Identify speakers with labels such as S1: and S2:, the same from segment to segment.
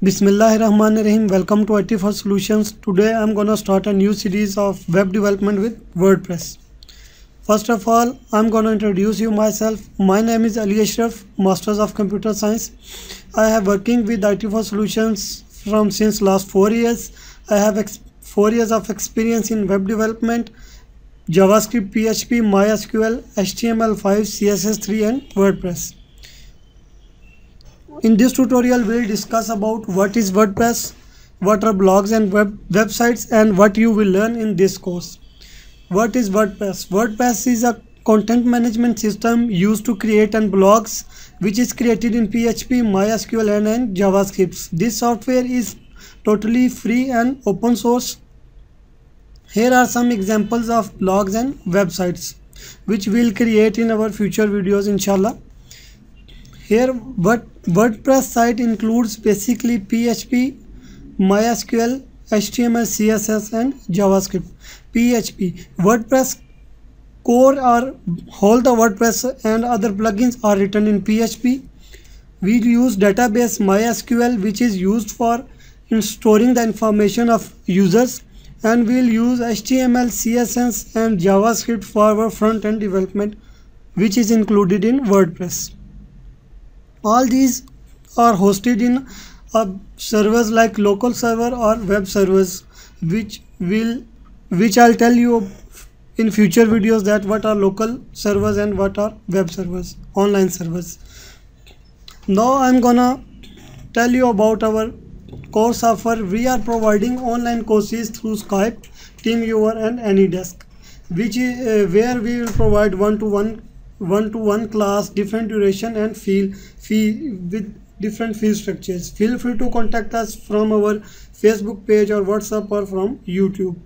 S1: Bismillahirrahmanirrahim. Welcome to IT for Solutions. Today I'm gonna start a new series of web development with WordPress. First of all, I'm gonna introduce you myself. My name is Ali Ashraf, Masters of Computer Science. I have working with IT for Solutions from since last 4 years. I have 4 years of experience in web development, JavaScript, PHP, MySQL, HTML5, CSS3 and WordPress. In this tutorial, we'll discuss about what is WordPress, what are blogs and websites, and what you will learn in this course. What is WordPress? WordPress is a content management system used to create and blogs, which is created in PHP, MySQL and JavaScript. This software is totally free and open source. Here are some examples of blogs and websites, which we'll create in our future videos, inshallah. Here, WordPress site includes basically PHP, MySQL, HTML, CSS and JavaScript. PHP, WordPress core or all the WordPress and other plugins are written in PHP. We use database MySQL, which is used for storing the information of users, and we'll use HTML, CSS and JavaScript for our front-end development, which is included in WordPress. All these are hosted in servers like local server or web servers, which I'll tell you in future videos that what are local servers and what are web servers, online servers. Now I'm gonna tell you about our course offer. We are providing online courses through Skype, TeamViewer and AnyDesk, which is where we will provide one-to-one class, different duration and fee with different fee structures. Feel free to contact us from our Facebook page or WhatsApp or from YouTube.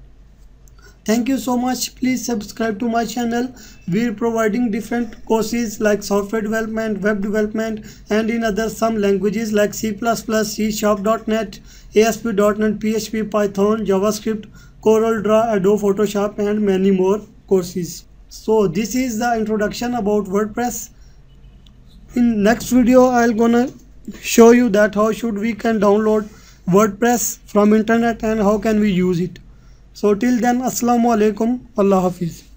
S1: Thank you so much. Please subscribe to my channel. We are providing different courses like software development, web development and in other some languages like C++, C#.net, ASP.NET, PHP, Python, JavaScript, CorelDRAW, Adobe Photoshop and many more courses. So this is the introduction about WordPress. In next video I'll gonna show you that how should we can download WordPress from internet and how can we use it. So till then, Assalamu alaikum, Allah Hafiz.